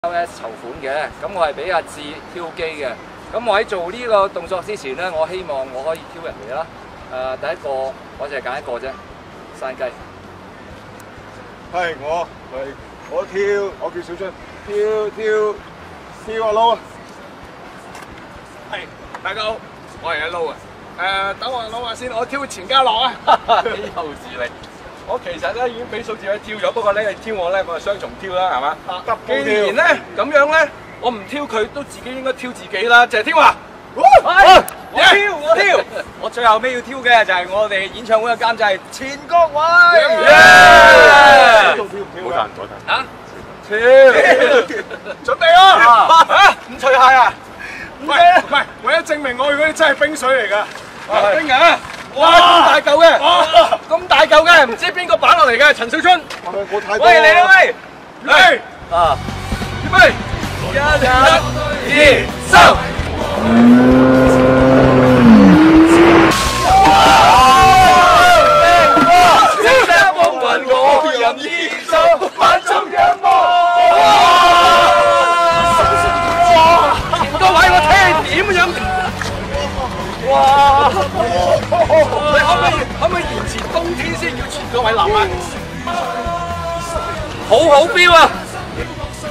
ALS 籌款嘅，咁我係俾阿志挑機嘅。咁我喺做呢個動作之前咧，我希望我可以挑人哋啦。第一個我就係揀一個啫，山雞。 係我跳，我叫小春，跳我撈啊！ 係，大家好，我係阿撈啊。等我諗下先，我挑錢嘉樂啊。 幾幼稚力！ 我其實咧已經俾數字佢挑咗，不過咧挑我咧，我係雙重挑啦，係嘛？既然跳咧咁樣咧，我唔挑佢，都自己應該挑自己啦。謝天華， 我挑，我最後尾要挑嘅就係我哋演唱會嘅監製錢國偉。 跳啊！ 跳，準備啊！ 嚇，唔除鞋啊？ 唔係，為咗證明我嗰啲真係冰水嚟㗎。冰啊！哇，咁大嚿嘅，咁大嚿嘅，唔知邊個擺落嚟嘅？陳小春， 我太多。 喂，嚟啦喂！ 嚟啊！ 預備，1、2、3。哇！你可唔可以延遲冬天先叫錢各位諗啊？ 好標啊！